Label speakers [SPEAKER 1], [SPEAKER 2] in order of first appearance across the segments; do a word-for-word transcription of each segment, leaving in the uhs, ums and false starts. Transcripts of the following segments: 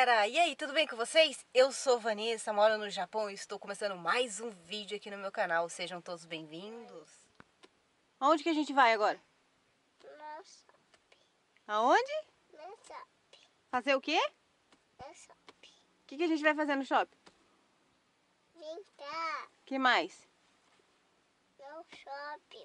[SPEAKER 1] galera! E aí, tudo bem com vocês? Eu sou Vanessa, moro no Japão e estou começando mais um vídeo aqui no meu canal. Sejam todos bem-vindos. Aonde que a gente vai agora?
[SPEAKER 2] No shopping.
[SPEAKER 1] Aonde?
[SPEAKER 2] No shopping.
[SPEAKER 1] Fazer o quê?
[SPEAKER 2] No shopping.
[SPEAKER 1] O que, que a gente vai fazer no shopping?
[SPEAKER 2] Brincar.
[SPEAKER 1] O que mais?
[SPEAKER 2] No shopping.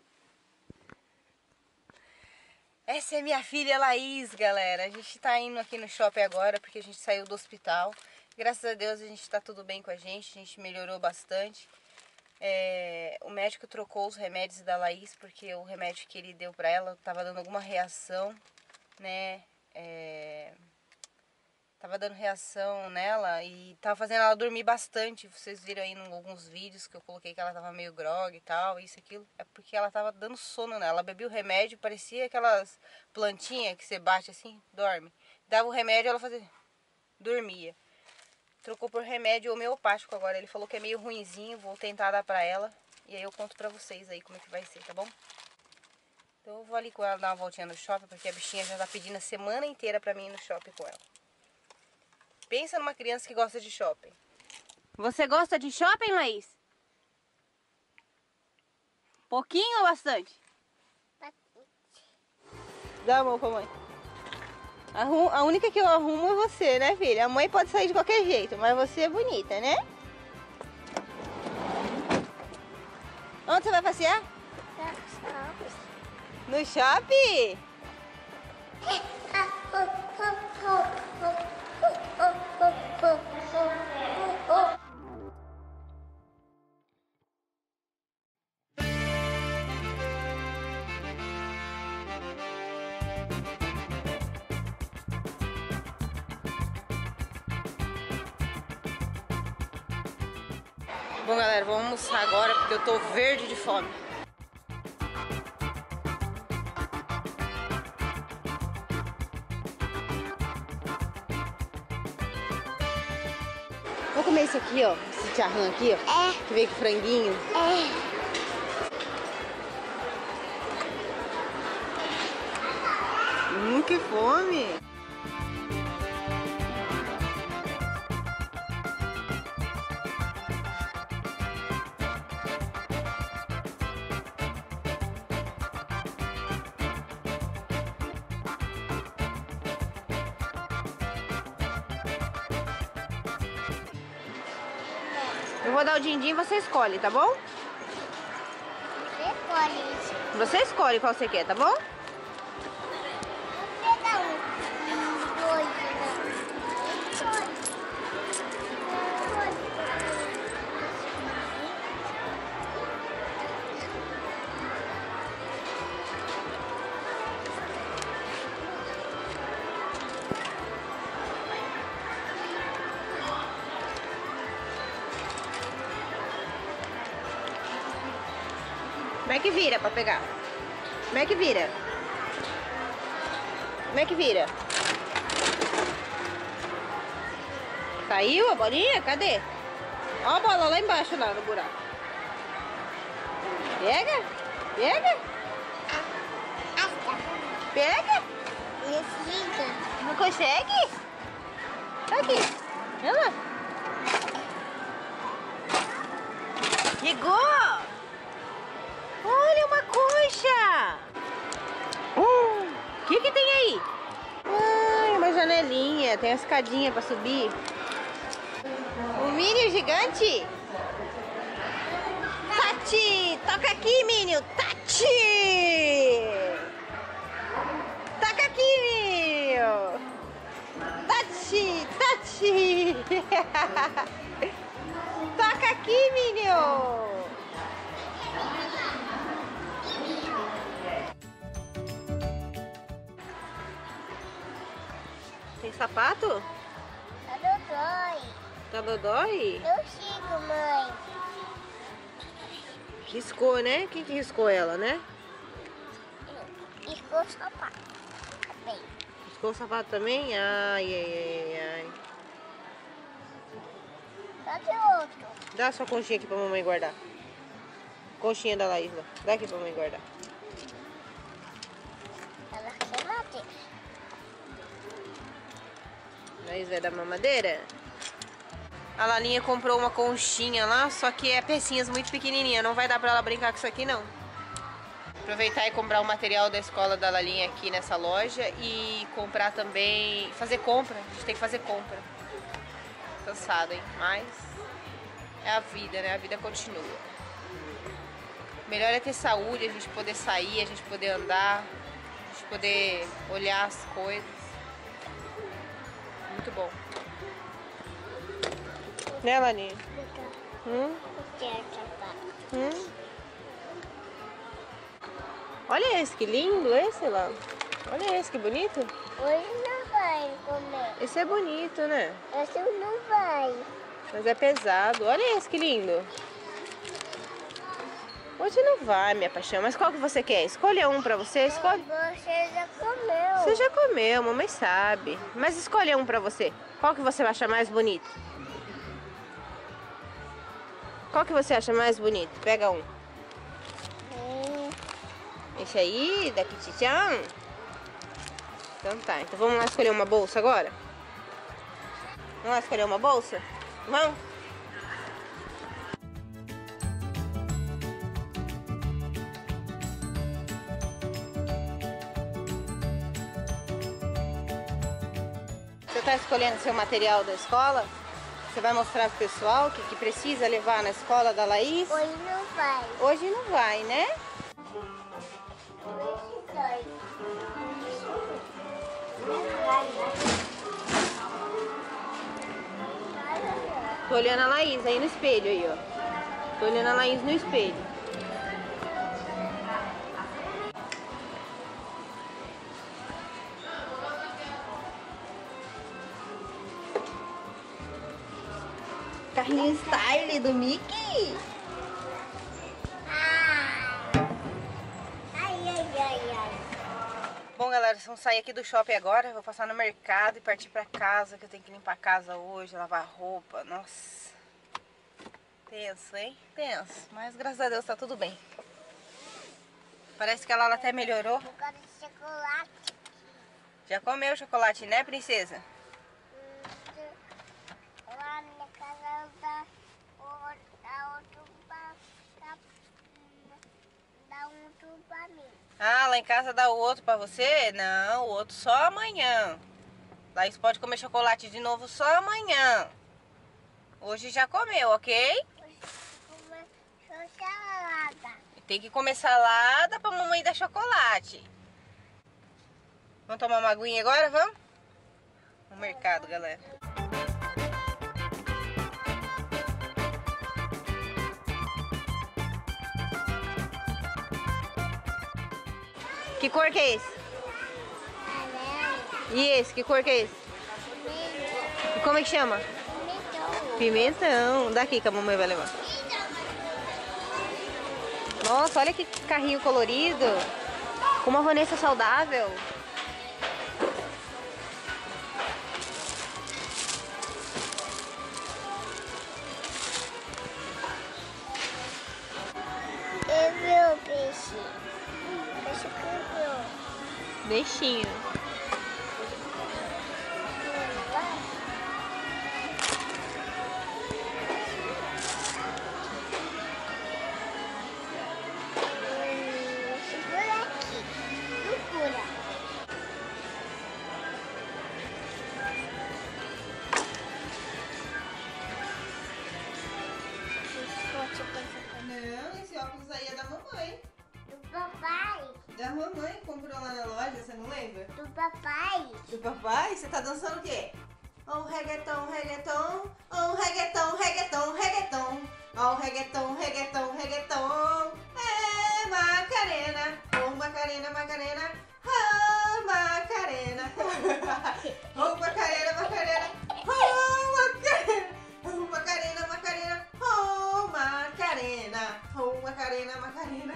[SPEAKER 1] Essa é minha filha Laís, galera. A gente tá indo aqui no shopping agora porque a gente saiu do hospital. Graças a Deus a gente tá tudo bem com a gente, a gente melhorou bastante. É, o médico trocou os remédios da Laís porque o remédio que ele deu pra ela tava dando alguma reação, né? É, tava dando reação nela e tava fazendo ela dormir bastante. Vocês viram aí em alguns vídeos que eu coloquei que ela tava meio grog e tal, isso, aquilo. É porque ela tava dando sono nela. Ela bebia o remédio, parecia aquelas plantinhas que você bate assim, dorme. Dava o remédio, ela fazia, dormia. Trocou por remédio homeopático agora. Ele falou que é meio ruinzinho, vou tentar dar pra ela. E aí eu conto pra vocês aí como é que vai ser, tá bom? Então eu vou ali com ela dar uma voltinha no shopping, porque a bichinha já tá pedindo a semana inteira pra mim ir no shopping com ela. Pensa numa criança que gosta de shopping. Você gosta de shopping, Laís? Pouquinho ou bastante? Dá a mão pra mãe. A única que eu arrumo é você, né, filha? A mãe pode sair de qualquer jeito, mas você é bonita, né? Onde você vai passear? No shopping? Bom, galera, vamos almoçar agora porque eu tô verde de fome. Vou comer isso aqui, ó. Esse tcharrã aqui, ó. É. Que veio com franguinho. É. Hum, que fome. Eu vou dar o din-din e você escolhe, tá bom?
[SPEAKER 2] Você escolhe.
[SPEAKER 1] Você escolhe qual você quer, tá bom?
[SPEAKER 2] Você dá um, dois, né?
[SPEAKER 1] Como é que vira pra pegar? Como é que vira? Como é que vira? Saiu a bolinha? Cadê? Ó a bola lá embaixo, lá no buraco. Pega? Pega? Pega? Não consegue? Tá aqui. Olha lá. Pegou! Olha uma concha! O uh, que que tem aí? Ai, uma janelinha, tem uma escadinha pra subir. O Minion gigante? Tati! Toca aqui, Minion! Tati! Toca aqui, Minion! Tati! Tati! Toca aqui, Minion! Tem sapato?
[SPEAKER 2] Tá dodói.
[SPEAKER 1] Tá dodói?
[SPEAKER 2] Eu sigo, mãe.
[SPEAKER 1] Riscou, né? Quem que riscou ela, né?
[SPEAKER 2] Riscou o sapato também.
[SPEAKER 1] Riscou o sapato também? Ai, ai, ai, ai.
[SPEAKER 2] Cadê outro?
[SPEAKER 1] Dá a sua conchinha aqui pra mamãe guardar. Conchinha da Laís lá. Dá aqui pra mamãe guardar.
[SPEAKER 2] Ela quer bater.
[SPEAKER 1] Laís vai dar mamadeira? A Lalinha comprou uma conchinha lá, só que é pecinhas muito pequenininhas. Não vai dar pra ela brincar com isso aqui, não. Aproveitar e comprar o material da escola da Lalinha aqui nessa loja. E comprar também... Fazer compra. A gente tem que fazer compra. Cansada, hein? Mas... é a vida, né? A vida continua. Melhor é ter saúde, a gente poder sair, a gente poder andar. A gente poder olhar as coisas. Muito bom. Né, Laninha? Hum? Hum? Olha esse, que lindo esse lá. Olha esse, que bonito.
[SPEAKER 2] Hoje não vai comer.
[SPEAKER 1] Esse é bonito, né?
[SPEAKER 2] Esse não vai.
[SPEAKER 1] Mas é pesado. Olha esse, que lindo. Hoje não vai, minha paixão. Mas qual que você quer? Escolha um pra você. Escolhe.
[SPEAKER 2] Você já comeu.
[SPEAKER 1] Você já comeu, mamãe sabe. Mas escolha um pra você. Qual que você acha mais bonito? Qual que você acha mais bonito? Pega um.
[SPEAKER 2] Hum.
[SPEAKER 1] Esse aí, da Kitty-chan? Então tá. Então vamos lá escolher uma bolsa agora? Vamos lá escolher uma bolsa? Vamos? Você está escolhendo seu material da escola? Você vai mostrar pro pessoal o que, que precisa levar na escola da Laís?
[SPEAKER 2] Hoje não vai.
[SPEAKER 1] Hoje não vai, né?
[SPEAKER 2] Hoje vai.
[SPEAKER 1] Tô olhando a Laís aí no espelho aí, ó. Tô olhando a Laís no espelho. Carrinho style do Mickey.
[SPEAKER 2] Ai, ai, ai, ai.
[SPEAKER 1] Bom, galera, vamos sair aqui do shopping agora. Vou passar no mercado e partir pra casa, que eu tenho que limpar a casa hoje, lavar roupa. Nossa. Tenso, hein? Tenso. Mas graças a Deus tá tudo bem. Parece que ela até melhorou.
[SPEAKER 2] Eu gosto de chocolate.
[SPEAKER 1] Já comeu chocolate, né, princesa?
[SPEAKER 2] Lá na casa da outro dá outro pra mim.
[SPEAKER 1] Ah, lá em casa dá o outro pra você? Não, o outro só amanhã. Laís pode comer chocolate de novo só amanhã. Hoje já comeu, ok?
[SPEAKER 2] Hoje salada.
[SPEAKER 1] Tem que comer salada pra mamãe dar chocolate. Vamos tomar uma aguinha agora, vamos? No mercado, galera. Que cor que é esse?
[SPEAKER 2] Amarelo.
[SPEAKER 1] E esse, que cor que é esse?
[SPEAKER 2] Vermelho.
[SPEAKER 1] E como é que chama?
[SPEAKER 2] Pimentão.
[SPEAKER 1] Pimentão. Daqui que a mamãe vai levar. Nossa, olha que carrinho colorido. Com uma Vanessa saudável.
[SPEAKER 2] Eu vi o peixe. O peixe comeu.
[SPEAKER 1] Deixinho.
[SPEAKER 2] Segura aqui. Procura.
[SPEAKER 1] Não, esse óculos aí é da mamãe.
[SPEAKER 2] Do papai.
[SPEAKER 1] Da mamãe, comprou lá na loja, você não lembra?
[SPEAKER 2] Do papai.
[SPEAKER 1] Do papai? Você tá dançando o quê? Um reggaeton, reggaeton, um reggaeton, reggaeton, reggaeton, um reggaeton, reggaeton, reggaeton, é Macarena, oh Macarena, Macarena, oh Macarena, oh Macarena, Macarena, oh Macarena, oh Macarena, Macarena, oh Macarena, oh Macarena, Macarena,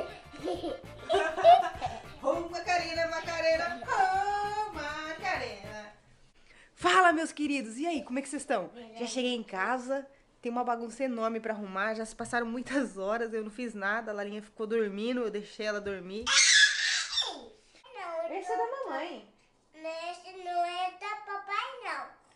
[SPEAKER 1] oh Macarena, Macarena, oh Macarena. Fala, meus queridos! E aí, como é que vocês estão? Já cheguei em casa, tem uma bagunça enorme pra arrumar, já se passaram muitas horas, eu não fiz nada, a Larinha ficou dormindo, eu deixei ela dormir.
[SPEAKER 2] Não,
[SPEAKER 1] Esse é da mamãe.
[SPEAKER 2] esse não é da papai, não.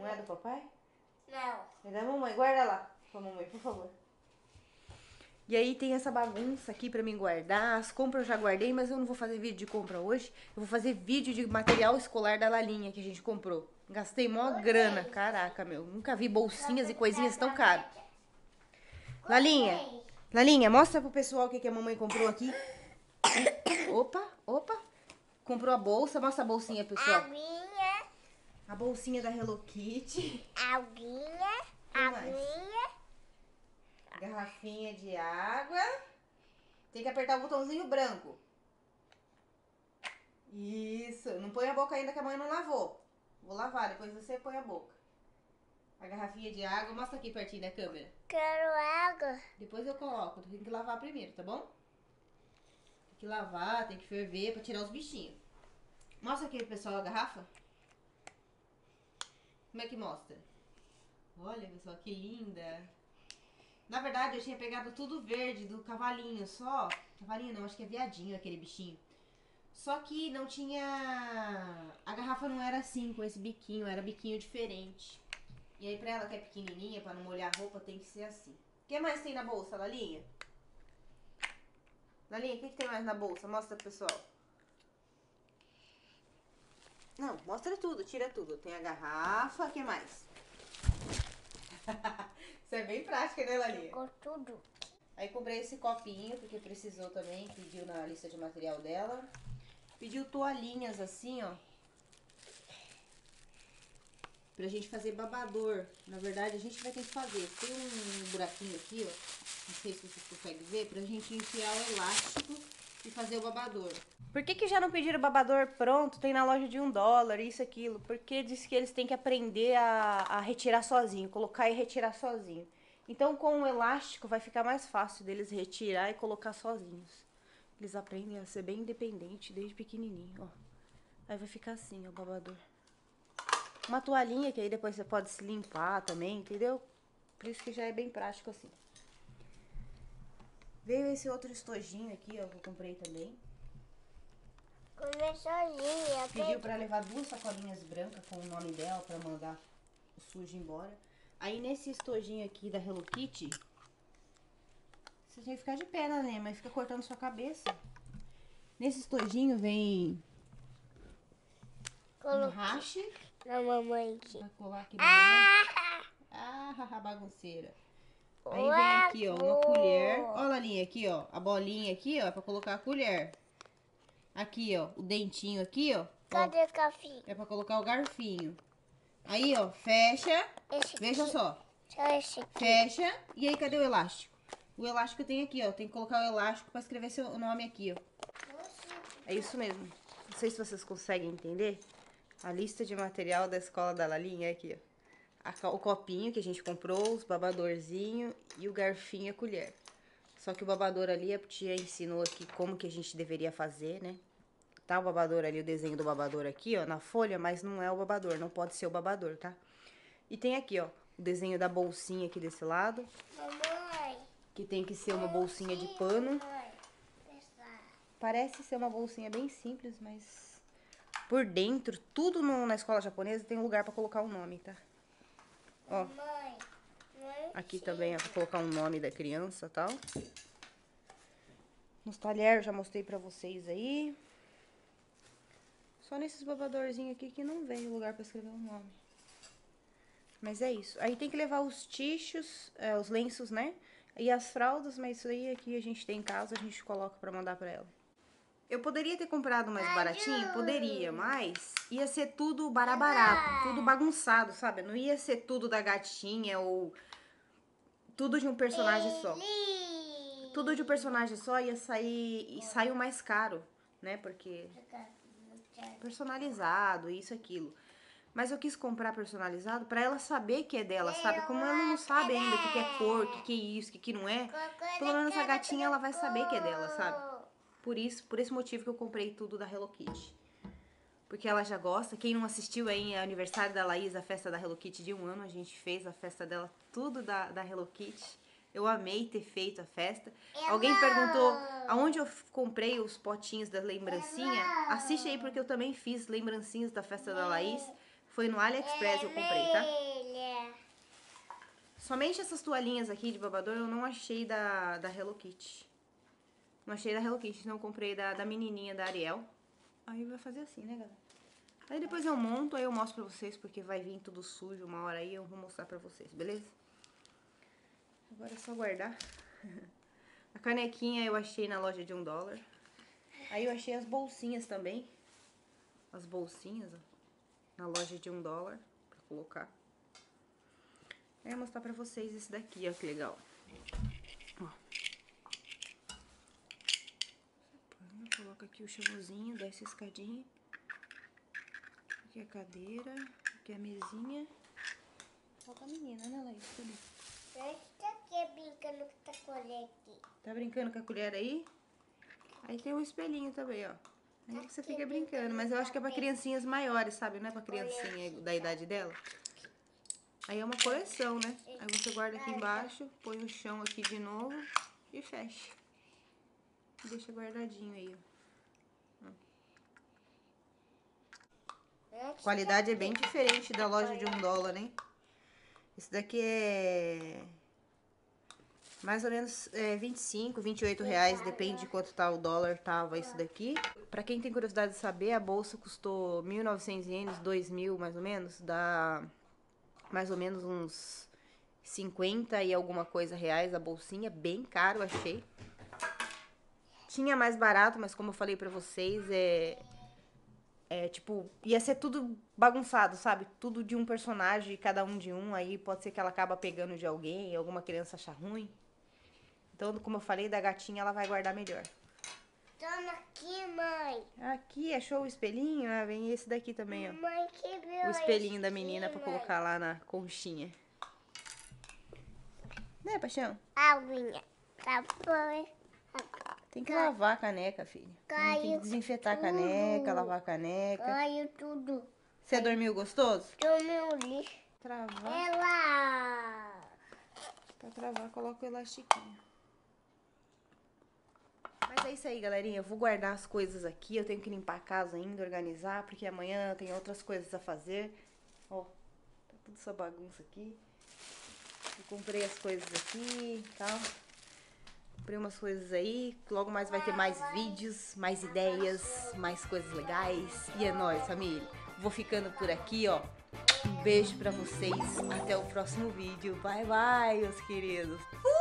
[SPEAKER 1] Não é do papai?
[SPEAKER 2] Não.
[SPEAKER 1] É da mamãe. Guarda lá pra mamãe, por favor. E aí tem essa bagunça aqui pra mim guardar. As compras eu já guardei, mas eu não vou fazer vídeo de compra hoje. Eu vou fazer vídeo de material escolar da Lalinha que a gente comprou. Gastei mó grana. Caraca, meu. Nunca vi bolsinhas e coisinhas tão caras. Lalinha, Lalinha, mostra pro pessoal o que, que a mamãe comprou aqui. Opa, opa. Comprou a bolsa. Mostra a bolsinha, pessoal.
[SPEAKER 2] Aguinha.
[SPEAKER 1] A bolsinha da Hello Kitty.
[SPEAKER 2] Aguinha.
[SPEAKER 1] Que mais?
[SPEAKER 2] Aguinha.
[SPEAKER 1] Garrafinha de água. Tem que apertar o botãozinho branco. Isso. Não põe a boca ainda que a mãe não lavou. Vou lavar, depois você põe a boca. A garrafinha de água. Mostra aqui pertinho da câmera.
[SPEAKER 2] Quero água.
[SPEAKER 1] Depois eu coloco. Tem que lavar primeiro, tá bom? Tem que lavar, tem que ferver pra tirar os bichinhos. Mostra aqui, pessoal, a garrafa. Como é que mostra? Olha, pessoal, que linda. Na verdade, eu tinha pegado tudo verde do cavalinho só. Cavalinho não, acho que é viadinho aquele bichinho. Só que não tinha... A garrafa não era assim, com esse biquinho, era biquinho diferente. E aí pra ela que é pequenininha, pra não molhar a roupa, tem que ser assim. O que mais tem na bolsa, Lalinha? Lalinha, o que, que tem mais na bolsa? Mostra pro pessoal. Não, mostra tudo, tira tudo. Tem a garrafa, o que mais? Isso é bem prática, né, Lalinha?
[SPEAKER 2] Ficou tudo.
[SPEAKER 1] Aí comprei esse copinho, porque precisou também, pediu na lista de material dela. Pediu toalhinhas assim, ó. Pra gente fazer babador. Na verdade, a gente vai ter que fazer. Tem um buraquinho aqui, ó. Não sei se vocês conseguem ver. Pra gente enfiar o elástico e fazer o babador. Por que que já não pediram babador pronto? Tem na loja de um dólar, isso, aquilo. Porque diz que eles têm que aprender a, a retirar sozinho. Colocar e retirar sozinho. Então, com o elástico, vai ficar mais fácil deles retirar e colocar sozinhos. Eles aprendem a ser bem independente desde pequenininho, ó. Aí vai ficar assim, ó, o babador. Uma toalhinha que aí depois você pode se limpar também, entendeu? Por isso que já é bem prático assim. Veio esse outro estojinho aqui, ó, que eu comprei também.
[SPEAKER 2] Comer sozinha.
[SPEAKER 1] Pediu pra levar duas sacolinhas brancas com o nome dela pra mandar o sujo embora. Aí nesse estojinho aqui da Hello Kitty, você tem que ficar de pé, né, mas fica cortando sua cabeça. Nesse estojinho vem um hash.
[SPEAKER 2] Na mamãe aqui.
[SPEAKER 1] Vai colar aqui na mamãe. Ah, bagunceira. Aí vem aqui, ó, uma colher. Ó, Lalinha, aqui, ó, a bolinha aqui, ó, é pra colocar a colher. Aqui, ó, o dentinho aqui, ó.
[SPEAKER 2] Cadê o café?
[SPEAKER 1] É pra colocar o garfinho. Aí, ó, fecha.
[SPEAKER 2] Esse
[SPEAKER 1] Veja
[SPEAKER 2] aqui.
[SPEAKER 1] só.
[SPEAKER 2] Só esse aqui.
[SPEAKER 1] Fecha. E aí, cadê o elástico? O elástico tem aqui, ó. Tem que colocar o elástico pra escrever seu nome aqui, ó. É isso mesmo. Não sei se vocês conseguem entender. A lista de material da escola da Lalinha é aqui, ó. A, o copinho que a gente comprou, os babadorzinhos e o garfinho e a colher. Só que o babador ali, a tia ensinou aqui como que a gente deveria fazer, né? Tá o babador ali, o desenho do babador aqui, ó, na folha, mas não é o babador, não pode ser o babador, tá? E tem aqui, ó, o desenho da bolsinha aqui desse lado.
[SPEAKER 2] Mamãe.
[SPEAKER 1] Que tem que ser uma bolsinha de pano.
[SPEAKER 2] Mamãe.
[SPEAKER 1] Parece ser uma bolsinha bem simples, mas por dentro, tudo no, na escola japonesa tem um lugar pra colocar o nome, tá? Ó,
[SPEAKER 2] Mamãe.
[SPEAKER 1] aqui também é pra colocar o nome da criança e tal. Nos talheres já mostrei pra vocês aí. Só nesses babadorzinhos aqui que não vem o lugar pra escrever o nome. Mas é isso. Aí tem que levar os tichos, é, os lenços, né? E as fraldas, mas isso aí aqui a gente tem em casa, a gente coloca pra mandar pra ela. Eu poderia ter comprado mais baratinho? Poderia, mas ia ser tudo barato, tudo bagunçado, sabe? Não ia ser tudo da gatinha ou tudo de um personagem só. Tudo de um personagem só ia sair e saiu mais caro, né? Porque personalizado, isso, aquilo. Mas eu quis comprar personalizado pra ela saber que é dela, sabe? Como ela não sabe ainda o que, que é cor, o que, que é isso, o que, que não é. Pelo menos a gatinha ela vai saber que é dela, sabe? Por isso, por esse motivo que eu comprei tudo da Hello Kitty. Porque ela já gosta. Quem não assistiu aí é aniversário da Laís, a festa da Hello Kitty de um ano. A gente fez a festa dela, tudo da, da Hello Kitty. Eu amei ter feito a festa. Alguém perguntou aonde eu comprei os potinhos da lembrancinha. Assiste aí porque eu também fiz lembrancinhas da festa da Laís. Foi no AliExpress eu comprei, tá?
[SPEAKER 2] Vermelha.
[SPEAKER 1] Somente essas toalhinhas aqui de babador eu não achei da, da Hello Kitty. Não achei da Hello Kitty, então eu comprei da, da menininha, da Ariel. Aí vai fazer assim, né, galera? Aí depois eu monto, aí eu mostro pra vocês, porque vai vir tudo sujo uma hora aí, eu vou mostrar pra vocês, beleza? Agora é só guardar. A canequinha eu achei na loja de um dólar. Aí eu achei as bolsinhas também. As bolsinhas, ó, na loja de um dólar, pra colocar. Aí eu vou mostrar pra vocês esse daqui, ó, que legal. Ó. Coloca aqui o chãozinho, desce a escadinha. Aqui a cadeira, aqui a mesinha. Falta a menina, né, Laís? Cadê?
[SPEAKER 2] Essa aqui é brincando com essa colher aqui.
[SPEAKER 1] Tá brincando com a colher aí? Aí tem o espelhinho também, ó. Aí você fica brincando, mas eu acho que é pra criancinhas maiores, sabe? Não é pra criancinha da idade dela. Aí é uma coleção, né? Aí você guarda aqui embaixo, põe o chão aqui de novo e fecha. Deixa guardadinho aí, ó. A qualidade é bem diferente da loja de um dólar, hein? Esse daqui é mais ou menos é, vinte e cinco, vinte e oito reais, depende de quanto tá o dólar, tava isso daqui. Pra quem tem curiosidade de saber, a bolsa custou mil e novecentos ienes, dois mil mais ou menos, dá mais ou menos uns cinquenta e alguma coisa reais a bolsinha, bem caro, achei. Tinha mais barato, mas como eu falei pra vocês, é... É, tipo, ia ser tudo bagunçado, sabe? Tudo de um personagem, cada um de um. Aí pode ser que ela acaba pegando de alguém, alguma criança achar ruim. Então, como eu falei, da gatinha ela vai guardar melhor.
[SPEAKER 2] Toma aqui, mãe.
[SPEAKER 1] Aqui, achou o espelhinho? Ah, vem esse daqui também, ó.
[SPEAKER 2] Mãe, que viu
[SPEAKER 1] O espelhinho
[SPEAKER 2] esse
[SPEAKER 1] da menina pra
[SPEAKER 2] aqui, mãe?
[SPEAKER 1] colocar lá na conchinha. Né, paixão?
[SPEAKER 2] Aguinha. Tá bom.
[SPEAKER 1] Tem que lavar a caneca, filha.
[SPEAKER 2] Caiu
[SPEAKER 1] Tem que desinfetar
[SPEAKER 2] tudo.
[SPEAKER 1] a caneca, lavar a caneca.
[SPEAKER 2] Caiu tudo.
[SPEAKER 1] Você dormiu gostoso?
[SPEAKER 2] Tomei o lixo.
[SPEAKER 1] Travar.
[SPEAKER 2] Ela.
[SPEAKER 1] Pra travar, coloca o elastiquinho. Mas é isso aí, galerinha. Eu vou guardar as coisas aqui. Eu tenho que limpar a casa ainda, organizar, porque amanhã tem outras coisas a fazer. Ó, tá tudo essa bagunça aqui. Eu comprei as coisas aqui e tal. Comprei umas coisas aí. Logo mais vai ter mais vídeos, mais ideias, mais coisas legais. E é nóis, família. Vou ficando por aqui, ó. Um beijo pra vocês. Até o próximo vídeo. Bye, bye, meus queridos. Uh!